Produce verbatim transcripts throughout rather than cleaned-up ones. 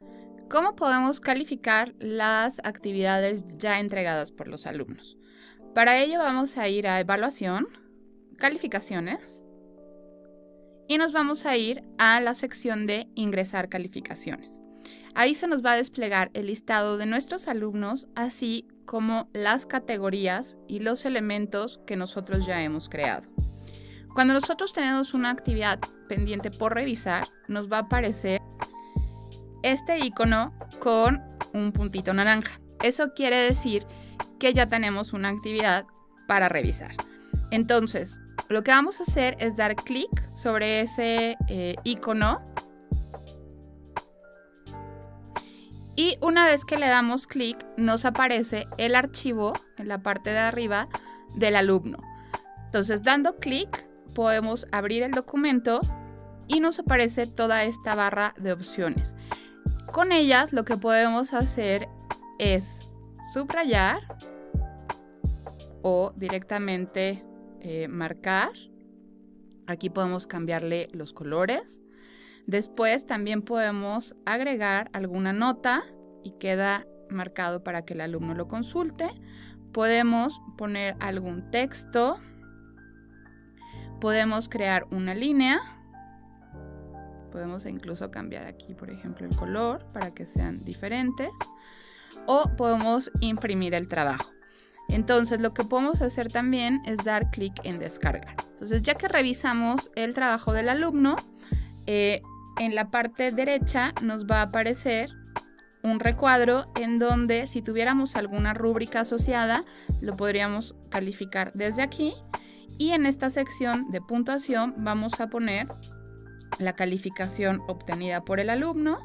¿Cómo podemos calificar las actividades ya entregadas por los alumnos? Para ello vamos a ir a Evaluación, Calificaciones y nos vamos a ir a la sección de Ingresar calificaciones. Ahí se nos va a desplegar el listado de nuestros alumnos, así como las categorías y los elementos que nosotros ya hemos creado. Cuando nosotros tenemos una actividad pendiente por revisar, nos va a aparecer este icono con un puntito naranja. Eso quiere decir que ya tenemos una actividad para revisar. Entonces, lo que vamos a hacer es dar clic sobre ese eh, icono. Y una vez que le damos clic, nos aparece el archivo en la parte de arriba del alumno. Entonces, dando clic, podemos abrir el documento y nos aparece toda esta barra de opciones. Con ellas, lo que podemos hacer es subrayar o directamente eh, marcar. Aquí podemos cambiarle los colores. Después también podemos agregar alguna nota y queda marcado para que el alumno lo consulte. Podemos poner algún texto. Podemos crear una línea. Podemos incluso cambiar aquí, por ejemplo, el color para que sean diferentes. O podemos imprimir el trabajo. Entonces, lo que podemos hacer también es dar clic en descargar. Entonces, ya que revisamos el trabajo del alumno, eh, en la parte derecha nos va a aparecer un recuadro en donde si tuviéramos alguna rúbrica asociada, lo podríamos calificar desde aquí. Y en esta sección de puntuación vamos a poner la calificación obtenida por el alumno.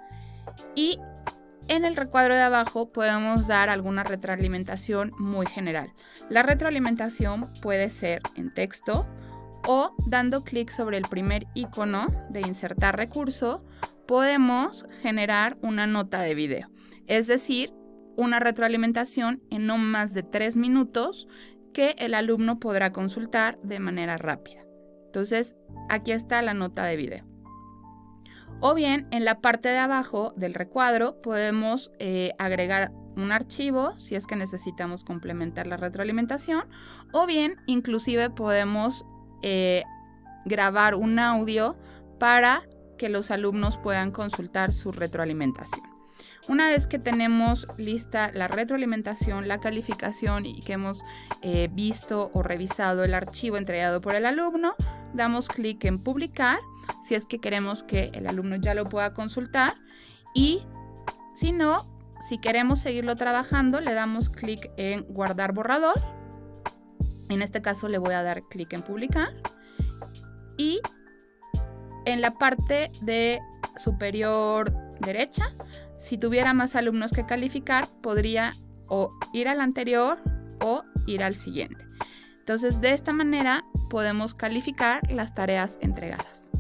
Y en el recuadro de abajo podemos dar alguna retroalimentación muy general. La retroalimentación puede ser en texto o dando clic sobre el primer icono de insertar recurso, podemos generar una nota de video. Es decir, una retroalimentación en no más de tres minutos que el alumno podrá consultar de manera rápida. Entonces, aquí está la nota de video. O bien, en la parte de abajo del recuadro podemos eh, agregar un archivo si es que necesitamos complementar la retroalimentación. O bien, inclusive podemos eh, grabar un audio para que los alumnos puedan consultar su retroalimentación. Una vez que tenemos lista la retroalimentación, la calificación y que hemos eh, visto o revisado el archivo entregado por el alumno, damos clic en publicar si es que queremos que el alumno ya lo pueda consultar y si no, si queremos seguirlo trabajando, le damos clic en guardar borrador. En este caso le voy a dar clic en publicar y en la parte de superior derecha, si tuviera más alumnos que calificar, podría o ir al anterior o ir al siguiente. Entonces, de esta manera podemos calificar las tareas entregadas.